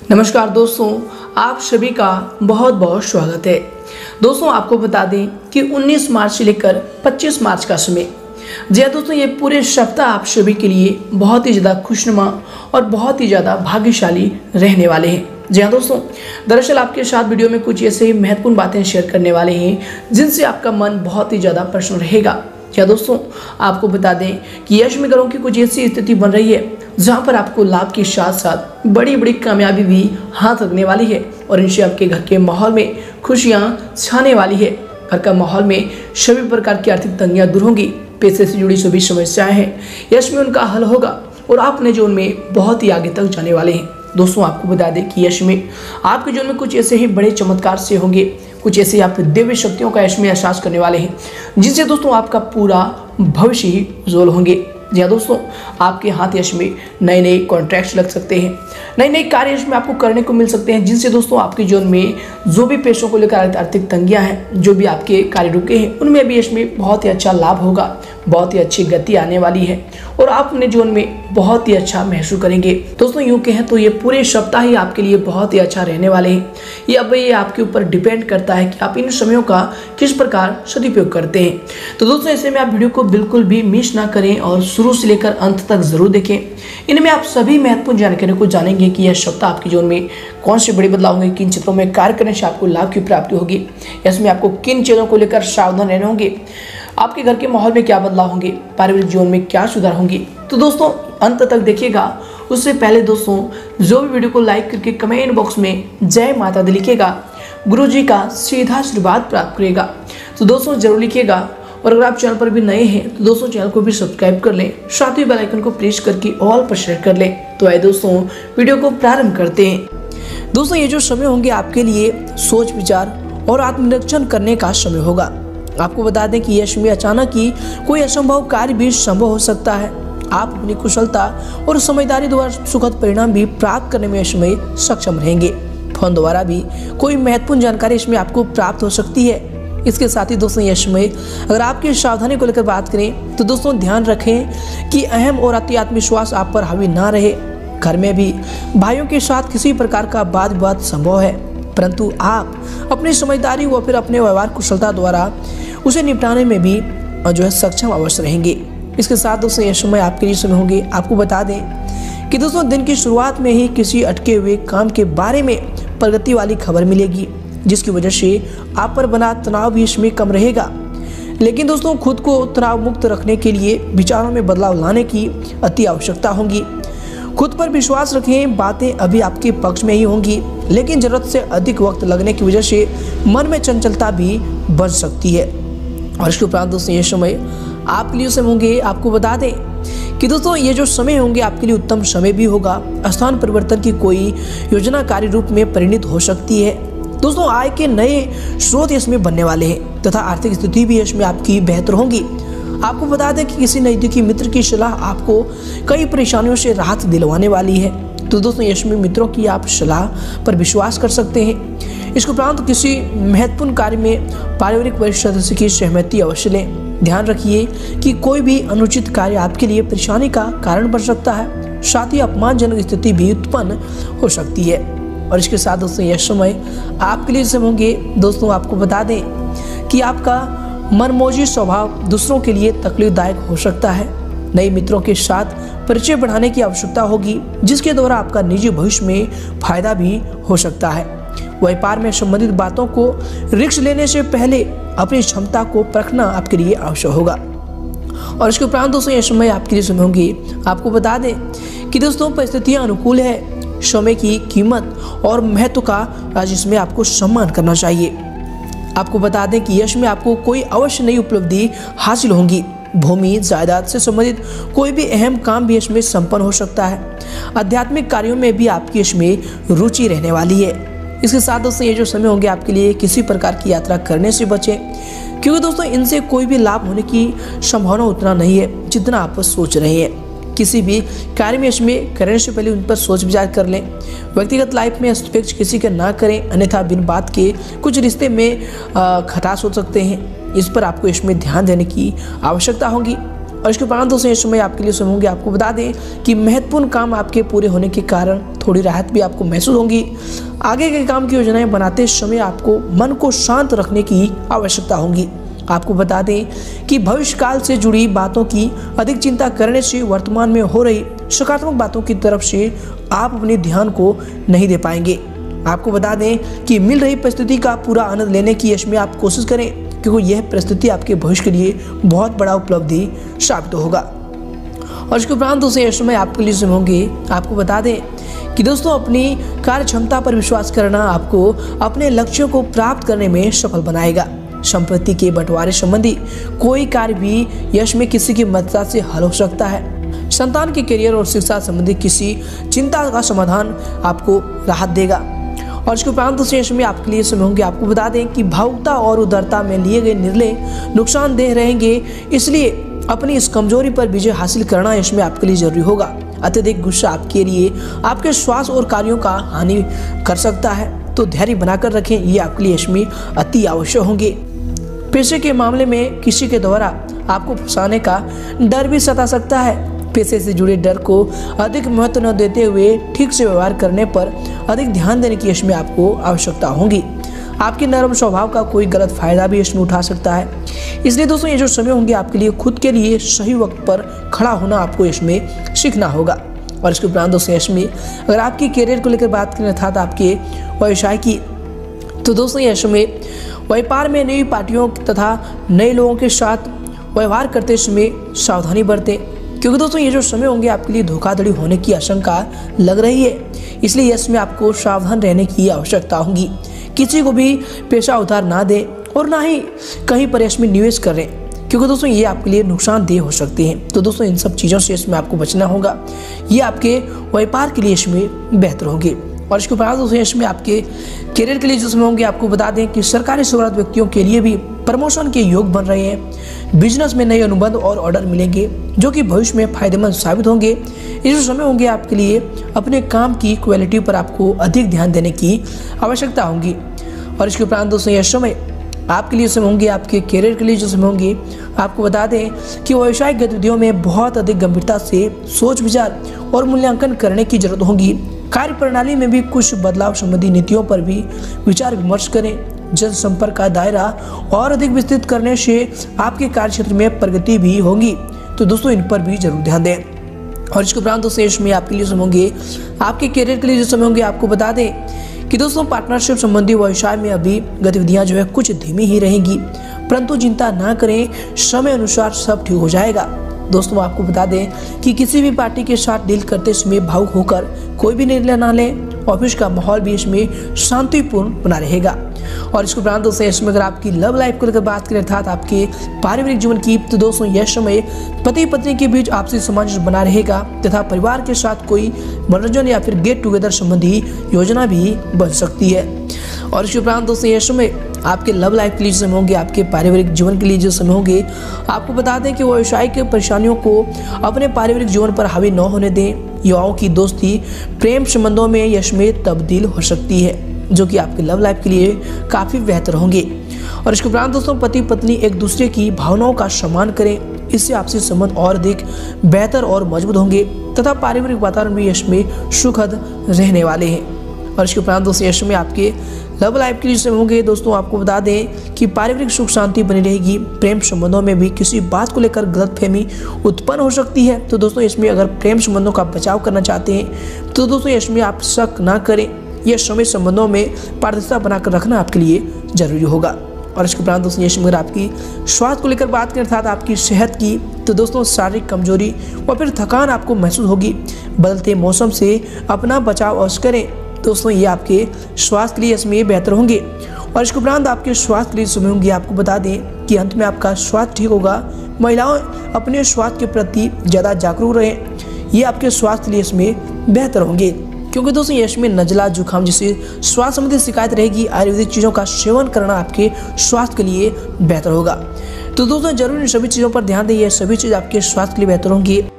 नमस्कार दोस्तों, आप सभी का बहुत बहुत स्वागत है। दोस्तों आपको बता दें कि 19 मार्च से लेकर 25 मार्च का समय, जी हाँ दोस्तों, ये पूरे सप्ताह आप सभी के लिए बहुत ही ज़्यादा खुशनुमा और बहुत ही ज़्यादा भाग्यशाली रहने वाले हैं। जी हाँ दोस्तों, दरअसल आपके साथ वीडियो में कुछ ऐसे महत्वपूर्ण बातें शेयर करने वाले हैं जिनसे आपका मन बहुत ही ज़्यादा प्रसन्न रहेगा। क्या दोस्तों, आपको बता दें कि यश में ग्रहों की कुछ ऐसी स्थिति बन रही है जहां पर आपको लाभ के साथ साथ बड़ी बड़ी कामयाबी भी हाथ लगने वाली है और इनसे आपके घर के माहौल में खुशियां छाने वाली है। घर का माहौल में सभी प्रकार की आर्थिक तंगियां दूर होंगी। पैसे से जुड़ी सभी समस्याएं हैं, यश में उनका हल होगा और आप अपने जीवन में बहुत ही आगे तक जाने वाले हैं। दोस्तों आपको बता दें कि यश में आपके जीवन में कुछ ऐसे ही बड़े चमत्कार से होंगे, कुछ ऐसे आप दिव्य शक्तियों का यश में एहसास करने वाले हैं जिनसे दोस्तों आपका पूरा भविष्य ही उज्जवल होंगे। जी हाँ दोस्तों, आपके हाथ यश में नए नए कॉन्ट्रैक्ट्स लग सकते हैं, नए नए कार्य यश में आपको करने को मिल सकते हैं जिनसे दोस्तों आपके जीवन में जो भी पैसों को लेकर आर्थिक तंगियां हैं, जो भी आपके कार्य रुके हैं, उनमें भी यश में बहुत ही अच्छा लाभ होगा, बहुत ही अच्छी गति आने वाली है और आप अपने जीवन में बहुत ही अच्छा महसूस करेंगे। दोस्तों यूँ कहें तो ये पूरे सप्ताह ही आपके लिए बहुत ही अच्छा रहने वाले हैं। ये आपके ऊपर डिपेंड करता है कि आप इन समयों का किस प्रकार सदुपयोग करते हैं। तो दोस्तों ऐसे में आप वीडियो को बिल्कुल भी मिस ना करें और शुरू से लेकर अंत तक जरूर देखें। इनमें आप सभी महत्वपूर्ण जानकारी को जानेंगे कि यह सप्ताह आपके जीवन में कौन से बड़े बदलाव होंगे, किन क्षेत्रों में कार्य करने से आपको लाभ की प्राप्ति होगी, इसमें आपको किन चीज़ों को लेकर सावधान रहने होंगे, आपके घर के माहौल में क्या बदलाव होंगे, पारिवारिक जीवन में क्या सुधार होंगे। तो दोस्तों अंत तक देखिएगा। उससे पहले दोस्तों जो भी वीडियो को लाइक करके कमेंट बॉक्स में जय माता दी लिखिएगा, गुरु जी का सीधा आशीर्वाद प्राप्त करेगा। तो दोस्तों जरूर लिखिएगा और अगर आप चैनल पर भी नए हैं तो दोस्तों चैनल को भी सब्सक्राइब कर लें, साथ ही बेल आइकन को प्रेस करके ऑल पर शेयर कर लें। तो आइए दोस्तों वीडियो को प्रारंभ करते हैं। दोस्तों ये जो समय होंगे आपके लिए सोच विचार और आत्मनिरीक्षण करने का समय होगा। आपको बता दें कि यश में अचानक ही कोई असंभव कार्य भी संभव हो सकता है। आप अपनी कुशलता और समझदारी द्वारा सुखद परिणाम भी प्राप्त करने में इसमें सक्षम रहेंगे। फोन द्वारा भी कोई महत्वपूर्ण जानकारी इसमें आपको प्राप्त हो सकती है। इसके साथ ही दोस्तों यश में अगर आपकी सावधानी को लेकर बात करें तो दोस्तों ध्यान रखें कि अहम और अति आत्मविश्वास आप पर हावी ना रहे। घर में भी भाइयों के साथ किसी प्रकार का वाद विवाद संभव है, परंतु आप अपनी समझदारी व फिर अपने व्यवहार कुशलता द्वारा उसे निपटाने में भी सक्षम अवश्य रहेंगे। इसके साथ दोस्तों यह समय आपके लिए समय होंगे। आपको बता दें कि दोस्तों दिन की शुरुआत में ही किसी अटके हुए काम के बारे में प्रगति वाली खबर मिलेगी, जिसकी वजह से आप पर बना तनाव भी इसमें कम रहेगा। लेकिन दोस्तों खुद को तनाव मुक्त रखने के लिए विचारों में बदलाव लाने की अति आवश्यकता होगी। खुद पर विश्वास रखें, बातें अभी आपके पक्ष में ही होंगी, लेकिन जरूरत से अधिक वक्त लगने की वजह से मन में चंचलता भी बढ़ सकती है। और इसके उपरांत दोस्तों ये समय आपके लिए समय होंगे। आपको बता दें कि दोस्तों ये जो समय होंगे आपके लिए उत्तम समय भी होगा। स्थान परिवर्तन की कोई योजना कार्य रूप में परिणित हो सकती है। दोस्तों आय के नए स्रोत इसमें बनने वाले हैं तथा आर्थिक स्थिति भी इसमें आपकी बेहतर होगी। आपको बता दें कि किसी नजदीकी मित्र की सलाह आपको कई परेशानियों से राहत दिलवाने वाली है। तो दोस्तों इसमें मित्रों की आप सलाह पर विश्वास कर सकते हैं। इसके उपरांत किसी महत्वपूर्ण कार्य में पारिवारिक वरिष्ठ सदस्य की सहमति अवश्य लें। ध्यान रखिए कि कोई भी अनुचित कार्य आपके लिए परेशानी का कारण बन सकता है, साथ ही अपमानजनक स्थिति भी उत्पन्न हो सकती है। और इसके साथ दोस्तों यह समय आपके लिए समय होंगे। दोस्तों आपको बता दें कि आपका मनमौजी स्वभाव दूसरों के लिए तकलीफदायक हो सकता है। नए मित्रों के साथ परिचय बढ़ाने की आवश्यकता होगी, जिसके द्वारा आपका निजी भविष्य में फायदा भी हो सकता है। व्यापार में संबंधित बातों को रिस्क लेने से पहले अपनी क्षमता को परखना आपके लिए आवश्यक होगा। और इसके उपरांत दोस्तों यह समय आपके लिए समय होंगी। आपको बता दें कि दोस्तों परिस्थितियां अनुकूल है। समय की कीमत और महत्व का आज इसमें आपको सम्मान करना चाहिए। आपको बता दें कि यश में आपको कोई अवश्य नई उपलब्धि हासिल होंगी। भूमि जायदाद से संबंधित कोई भी अहम काम भी इसमें संपन्न हो सकता है। आध्यात्मिक कार्यों में भी आपकी इसमें रुचि रहने वाली है। इसके साथ दोस्तों ये जो समय होंगे आपके लिए किसी प्रकार की यात्रा करने से बचें, क्योंकि दोस्तों इनसे कोई भी लाभ होने की संभावना उतना नहीं है जितना आप सोच रहे हैं। किसी भी कार्य में इसमें करने से पहले उन पर सोच विचार कर लें। व्यक्तिगत लाइफ में हस्तक्षेप किसी का ना करें, अन्यथा बिन बात के कुछ रिश्ते में खटास हो सकते हैं। इस पर आपको इसमें ध्यान देने की आवश्यकता होगी। और इसके उपरांत दोस्तों ये समय आपके लिए समय होंगे। आपको बता दें कि महत्वपूर्ण काम आपके पूरे होने के कारण थोड़ी राहत भी आपको महसूस होगी। आगे के काम की योजनाएं बनाते समय आपको मन को शांत रखने की आवश्यकता होगी। आपको बता दें कि भविष्य काल से जुड़ी बातों की अधिक चिंता करने से वर्तमान में हो रही सकारात्मक बातों की तरफ से आप अपने ध्यान को नहीं दे पाएंगे। आपको बता दें कि मिल रही परिस्थिति का पूरा आनंद लेने की इसमें आप कोशिश करें, क्योंकि यह परिस्थिति आपके भविष्य के लिए बहुत बड़ा उपलब्धि साबित होगा। और इसके उपरांत दोस्तों इस समय आपके लिए समय होंगे। आपको बता दें कि दोस्तों अपनी कार्य क्षमता पर विश्वास करना आपको अपने लक्ष्यों को प्राप्त करने में सफल बनाएगा। संपत्ति के बंटवारे संबंधी कोई कार्य भी यश में किसी की मदद से हल हो सकता है। संतान के करियर और शिक्षा संबंधी किसी चिंता का समाधान आपको राहत देगा। और इसके उपरांत शेष में आपके लिए समय होंगे। आपको बता दें कि भावुकता और उदारता में लिए गए निर्णय नुकसानदेह रहेंगे, इसलिए अपनी इस कमजोरी पर विजय हासिल करना इसमें आपके लिए जरूरी होगा। अत्यधिक गुस्सा आपके लिए आपके स्वास्थ्य और कार्यों का हानि कर सकता है, तो धैर्य बनाकर रखें, ये आपके लिए इसमें अति आवश्यक होंगे। पैसे के मामले में किसी के द्वारा आपको फंसाने का डर भी सता सकता है। पैसे से जुड़े डर को अधिक महत्व न देते हुए ठीक से व्यवहार करने पर अधिक ध्यान देने की इसमें आपको आवश्यकता होगी। आपके नरम स्वभाव का कोई गलत फायदा भी इसमें उठा सकता है, इसलिए दोस्तों ये जो समय होंगे आपके लिए खुद के लिए सही वक्त पर खड़ा होना आपको इसमें सीखना होगा। और इसके उपरांत दोस्तों इसमें अगर आपकी करियर को लेकर बात करें अर्थात आपके व्यवसाय की, तो दोस्तों ये समय व्यापार में नई पार्टियों तथा नए लोगों के साथ व्यवहार करते समय सावधानी बरतें, क्योंकि दोस्तों ये जो समय होंगे आपके लिए धोखाधड़ी होने की आशंका लग रही है, इसलिए इसमें आपको सावधान रहने की आवश्यकता होगी। किसी को भी पैसा उधार ना दें और ना ही कहीं पर इसमें निवेश करें, क्योंकि दोस्तों ये आपके लिए नुकसानदेह हो सकते हैं। तो दोस्तों इन सब चीज़ों से इसमें आपको बचना होगा, ये आपके व्यापार के लिए इसमें बेहतर होंगे। और इसके उपरांत दोस्तों इसमें आपके करियर के लिए जो समय होंगे आपको बता दें कि सरकारी सेवारत व्यक्तियों के लिए भी प्रमोशन के योग बन रहे हैं। बिजनेस में नए अनुबंध और ऑर्डर मिलेंगे जो कि भविष्य में फायदेमंद साबित होंगे। ये जो समय होंगे आपके लिए अपने काम की क्वालिटी पर आपको अधिक ध्यान देने की आवश्यकता होगी। और इसके उपरांत दोस्तों यह समय आपके लिए समय होंगे आपके करियर के लिए जो समय होंगे आपको बता दें कि व्यावसायिक गतिविधियों में बहुत अधिक गंभीरता से सोच विचार और मूल्यांकन करने की जरूरत होगी। कार्य प्रणाली में भी कुछ बदलाव संबंधी नीतियों पर भी विचार विमर्श करें। जनसंपर्क का दायरा और अधिक विस्तृत करने से आपके कार्य क्षेत्र में प्रगति भी होगी, तो दोस्तों इन पर भी जरूर ध्यान दें। और इसके उपरांत दोस्तों इसमें आपके लिए समय होंगे आपके करियर के लिए जो समय होंगे आपको बता दें कि दोस्तों पार्टनरशिप संबंधी व्यवसाय में अभी गतिविधियां जो है कुछ धीमी ही रहेंगी, परंतु चिंता ना करें, समय अनुसार सब ठीक हो जाएगा। दोस्तों आपको बता दें कि किसी भी पार्टी के साथ डील करते समय भावुक होकर कोई भी निर्णय ना लें। ऑफिस का माहौल भी इसमें शांतिपूर्ण बना रहेगा। और इसके उपरांत दोस्तों इसमें अगर आपकी लव लाइफ को लेकर बात करें अर्थात आपके पारिवारिक जीवन की, तो दोस्तों यह समय पति पत्नी के बीच आपसी सामंजस्य बना रहेगा तथा परिवार के साथ कोई मनोरंजन या फिर गेट टुगेदर संबंधी योजना भी बन सकती है। और इसके उपरांत दोस्तों यह समय आपके लव लाइफ के लिए जो समय होंगे आपके पारिवारिक जीवन के लिए जो समय होंगे आपको बता दें कि व्यावसायिक परेशानियों को अपने पारिवारिक जीवन पर हावी न होने दें। युवाओं की दोस्ती प्रेम संबंधों में यश में तब्दील हो सकती है, जो कि आपके लव लाइफ के लिए काफ़ी बेहतर होंगे। और इसके उपरांत दोस्तों पति पत्नी एक दूसरे की भावनाओं का सम्मान करें, इससे आपसी संबंध और अधिक बेहतर और मजबूत होंगे तथा पारिवारिक वातावरण भी यश में सुखद रहने वाले हैं। और इसके उपरांत दोस्तों यश में आपके लव लाइफ के लिए समय होंगे दोस्तों आपको बता दें कि पारिवारिक सुख शांति बनी रहेगी। प्रेम संबंधों में भी किसी बात को लेकर गलतफहमी उत्पन्न हो सकती है, तो दोस्तों इसमें अगर प्रेम संबंधों का बचाव करना चाहते हैं तो दोस्तों इसमें आप शक ना करें। यह समय संबंधों में पारदर्शिता बनाकर रखना आपके लिए जरूरी होगा। और इसके उपरांत दोस्तों ये समय आपकी स्वास्थ्य को लेकर बात करें अर्थात आपकी सेहत की, तो दोस्तों शारीरिक कमजोरी और फिर थकान आपको महसूस होगी। बदलते मौसम से अपना बचाव अवश्य करें, दोस्तों ये आपके स्वास्थ्य के लिए इसमें बेहतर होंगे। और इसके उपरांत आपके स्वास्थ्य के लिए समय होंगे आपको बता दें कि अंत में आपका स्वास्थ्य ठीक होगा। महिलाओं अपने स्वास्थ्य के प्रति ज़्यादा जागरूक रहें, ये आपके स्वास्थ्य के लिए इसमें बेहतर होंगे, क्योंकि दोस्तों इसमें नजला जुकाम जैसे स्वास्थ्य संबंधी शिकायत रहेगी। आयुर्वेदिक चीज़ों का सेवन करना आपके स्वास्थ्य के लिए बेहतर होगा। तो दोस्तों जरूर इन सभी चीज़ों पर ध्यान दें, ये सभी चीज़ आपके स्वास्थ्य के लिए बेहतर होंगी।